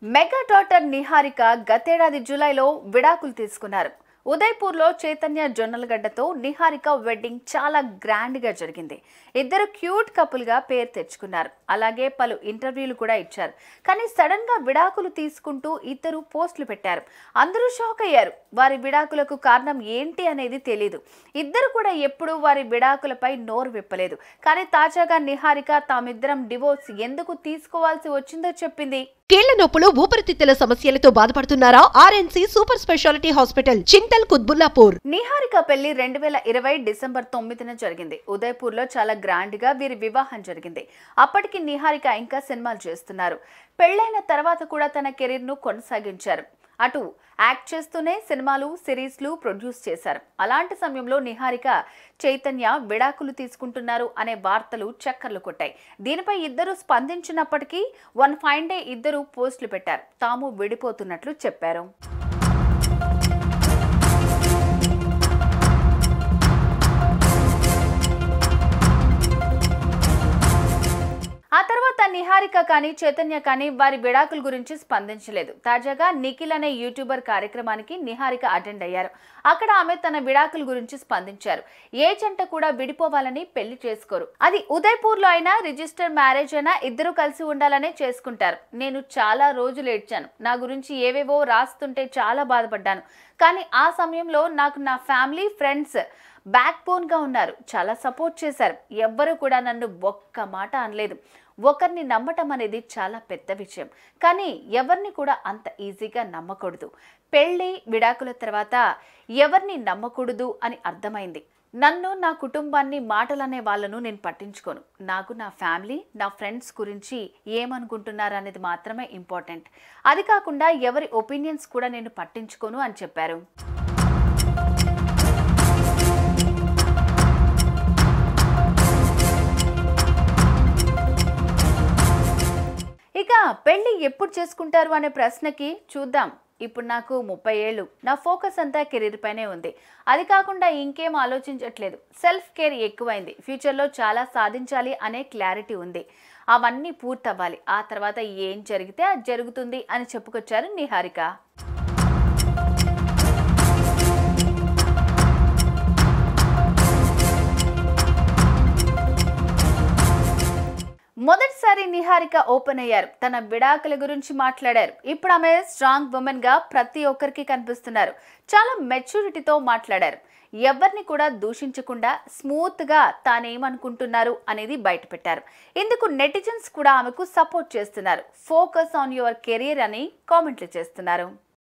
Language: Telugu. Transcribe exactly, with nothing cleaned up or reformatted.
మెగా డాటర్ నిహారిక గతేడాది జూలైలో విడాకులు తీసుకున్నారు. ఉదయపూర్లో చైతన్య జొన్నలగడ్డతో నిహారిక వెడ్డింగ్ చాలా గ్రాండ్ గా జరిగింది. ఇద్దరు క్యూట్ కపుల్ గా పేరు తెచ్చుకున్నారు. అలాగే పలు ఇంటర్వ్యూలు కూడా ఇచ్చారు. కానీ సడన్ గా విడాకులు తీసుకుంటూ ఇద్దరు పోస్టులు పెట్టారు. అందరూ షాక్ అయ్యారు. వారి విడాకులకు కారణం ఏంటి అనేది తెలియదు. ఇద్దరు కూడా ఎప్పుడూ వారి విడాకులపై నోరు విప్పలేదు. కానీ తాజాగా నిహారిక తామిద్దరం డివోర్స్ ఎందుకు తీసుకోవాల్సి వచ్చిందో చెప్పింది. కీళ్ల నొప్పులు, ఊపిరితిత్తుల సమస్యలతో బాధపడుతున్నారా? RNC super speciality hospital, Chintal Kutbullapur. Niharika పెళ్లి రెండు వేల ఇరవై డిసెంబర్ తొమ్మిదిన జరిగింది. ఉదయపూర్ లో చాలా గ్రాండ్ గా వీరి వివాహం జరిగింది. అప్పటికి నిహారిక ఇంకా సినిమాలు చేస్తున్నారు. పెళ్లైన తర్వాత కూడా తన కెరీర్ ను కొనసాగించారు. అటు యాక్ట్ చేస్తూనే సినిమాలు, సిరీస్లు ప్రొడ్యూస్ చేశారు. అలాంటి సమయంలో నిహారిక చైతన్య విడాకులు తీసుకుంటున్నారు అనే వార్తలు చక్కర్లు కొట్టాయి. దీనిపై ఇద్దరు స్పందించినప్పటికీ వన్ ఫైన్ డే ఇద్దరు పోస్టులు పెట్టారు. తాము విడిపోతున్నట్లు చెప్పారు. ఆ తర్వాత నిహారిక కానీ చైతన్య కానీ వారి విడాకుల గురించి స్పందించలేదు. తాజాగా నిఖిల్ అనే యూట్యూబర్ కార్యక్రమానికి నిహారిక అటెండ్ అయ్యారు. అక్కడ ఆమె తన విడాకుల గురించి స్పందించారు. ఏ జంట కూడా విడిపోవాలని పెళ్లి చేసుకోరు. అది ఉదయపూర్ లో అయినా, రిజిస్టర్ మ్యారేజ్ అయినా ఇద్దరు కలిసి ఉండాలనే చేసుకుంటారు. నేను చాలా రోజులు ఏడ్చాను. నా గురించి ఏవేవో రాస్తుంటే చాలా బాధపడ్డాను. కానీ ఆ సమయంలో నాకు నా ఫ్యామిలీ, ఫ్రెండ్స్ బ్యాక్ బోన్ గా ఉన్నారు. చాలా సపోర్ట్ చేశారు. ఎవ్వరు కూడా నన్ను ఒక్క మాట అనలేదు. ఒకరిని నమ్మటం అనేది చాలా పెద్ద విషయం. కానీ ఎవరిని కూడా అంత ఈజీగా నమ్మకూడదు. పెళ్లి, విడాకుల తర్వాత ఎవరిని నమ్మకూడదు అని అర్థమైంది. నన్ను, నా కుటుంబాన్ని, మాటలనే వాళ్ళను నేను పట్టించుకోను. నాకు నా ఫ్యామిలీ, నా ఫ్రెండ్స్ గురించి ఏమనుకుంటున్నారు అనేది మాత్రమే ఇంపార్టెంట్. అది కాకుండా ఎవరి ఒపీనియన్స్ కూడా నేను పట్టించుకోను అని చెప్పారు. ఇక పెళ్లి ఎప్పుడు చేసుకుంటారు అనే ప్రశ్నకి చూద్దాం. ఇప్పుడు నాకు ముప్పై ఏళ్ళు. నా ఫోకస్ అంతా కెరీర్ పైనే ఉంది. అది కాకుండా ఇంకేం ఆలోచించట్లేదు. సెల్ఫ్ కేర్ ఎక్కువైంది. ఫ్యూచర్లో చాలా సాధించాలి అనే క్లారిటీ ఉంది. అవన్నీ పూర్తవ్వాలి. ఆ తర్వాత ఏం జరిగితే అది జరుగుతుంది అని చెప్పుకొచ్చారు నిహారిక. మొదటిసారి నిహారిక ఓపెన్ అయ్యారు. తన విడాకుల గురించి మాట్లాడారు. ఇప్పుడు ఆమె స్ట్రాంగ్ ఉమెన్ గా ప్రతి ఒక్కరికి కనిపిస్తున్నారు. చాలా మెచ్యూరిటీతో మాట్లాడారు. ఎవరిని కూడా దూషించకుండా స్మూత్ గా తానేమనుకుంటున్నారు అనేది బయట పెట్టారు. ఇందుకు నెటిజన్స్ కూడా ఆమెకు సపోర్ట్ చేస్తున్నారు. ఫోకస్ ఆన్ యువర్ కెరీర్ అని కామెంట్లు చేస్తున్నారు.